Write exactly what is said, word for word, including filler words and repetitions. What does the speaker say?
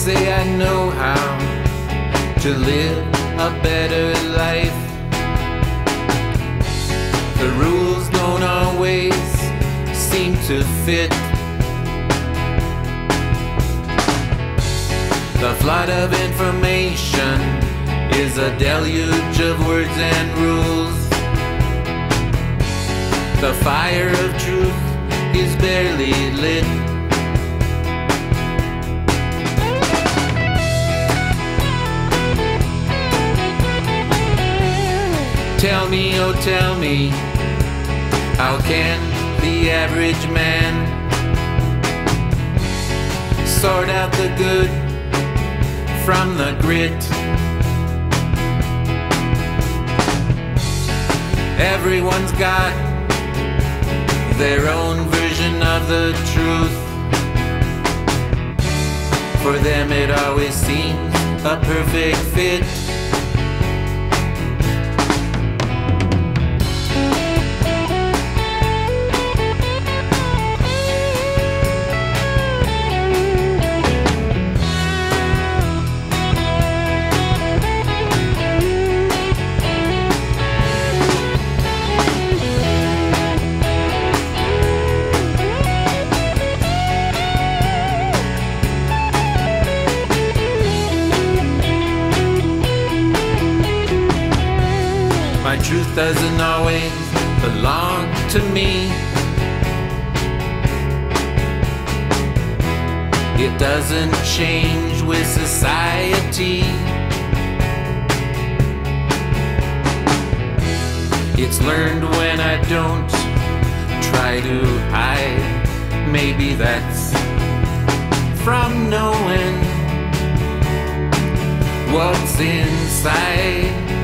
say I know how to live a better life. The rules don't always seem to fit. The flood of information is a deluge of words and rules. The fire of truth is barely lit. Tell me, oh tell me, how can the average man sort out the good from the grit? Everyone's got their own version of the truth. For them it always seems a perfect fit. My truth doesn't always belong to me. It doesn't change with society. It's learned when I don't try to hide. Maybe that's from knowing what's inside.